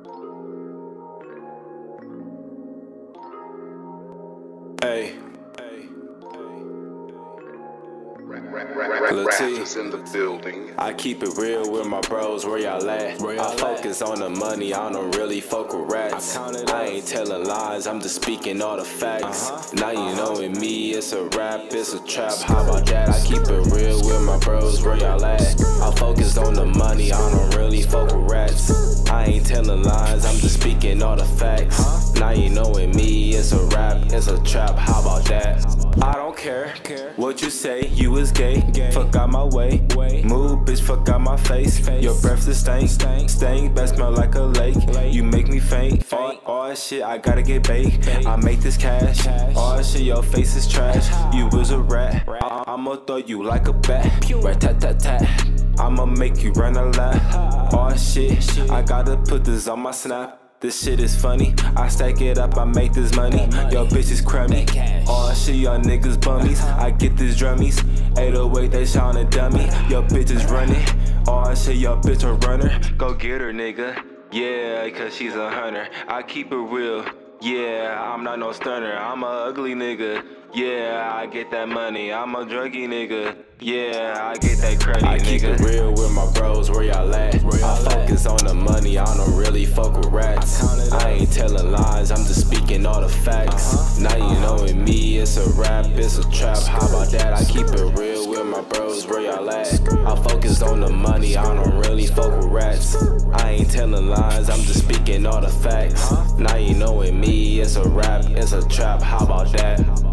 Hey, Rappers in the building. I keep it real with my bros, where y'all at? I focus on the money, I don't really fuck with rats. I ain't telling lies, I'm just speaking all the facts. Now you knowin' me, it's a rap, it's a trap, how about that? I keep it real with my bros, where y'all at? I focus on the money, I don't really fuck with rats. I ain't telling lies, I'm just speaking all the facts. Now you knowin' me, it's a rap, it's a trap, how about that? I don't care what you say, you is gay. Fuck out my way, move bitch, fuck out my face. Your breath is stank, best smell like a lake. You make me faint, all shit, I gotta get baked. I make this cash, all shit, your face is trash. You was a rat, I'ma throw you like a bat. Rat-tat-tat-tat, I'ma make you run a lap. All shit, I gotta put this on my snap. This shit is funny, I stack it up, I make this money. Yo bitch is crummy, all shit, y'all niggas bummies. I get this drummies, 808 they shine a dummy. Yo bitch is running, all shit, yo bitch a runner. Go get her nigga, yeah, cause she's a hunter. I keep it real, yeah, I'm not no stunner. I'm a ugly nigga, yeah, I get that money. I'm a druggy nigga, yeah, I get that credit, I keep it real with my bros, where y'all at? I focus on the money, I don't really fuck with rats. I ain't telling lies, I'm just speaking all the facts. Now you knowin' me, it's a rap, it's a trap, how about that? I keep it real with my bros, where y'all at? I focus on the money, I don't really fuck with rats. I ain't telling lies, I'm just speaking all the facts. Now you knowin' me, it's a rap, it's a trap, how about that?